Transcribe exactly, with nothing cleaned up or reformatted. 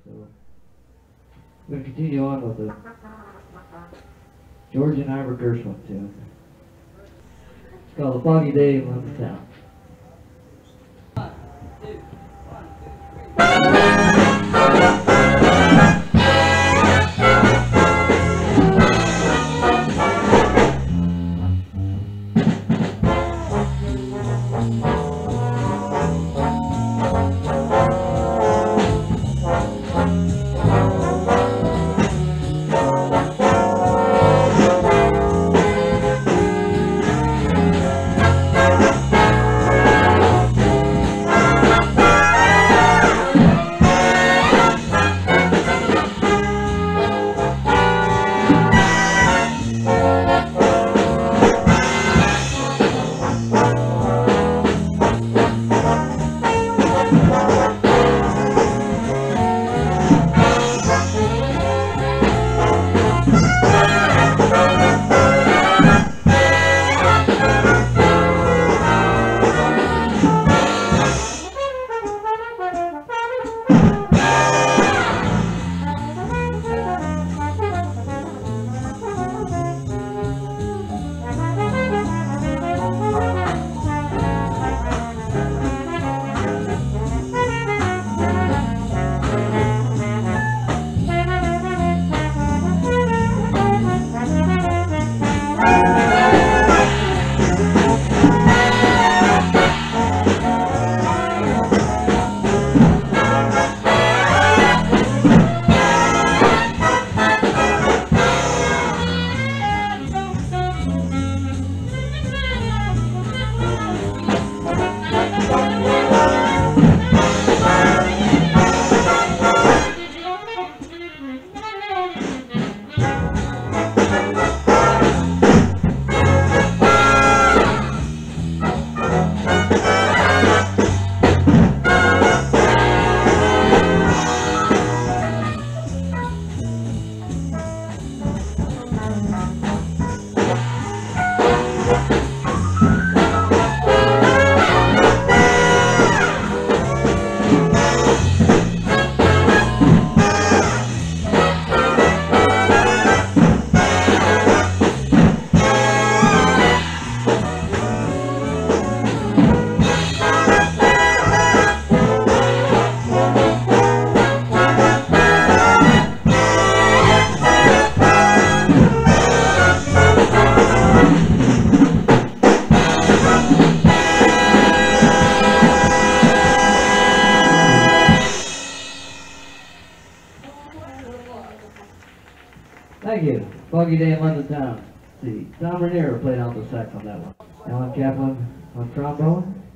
So we're going to continue on with the George and Ivor Gershwin tune. It's called A Foggy Day in London Town. One, two, one, two, three. Thank you. Foggy Day in London Town. Let's see, Tom Ranier played alto sax on that one. Alan Kaplan on trombone.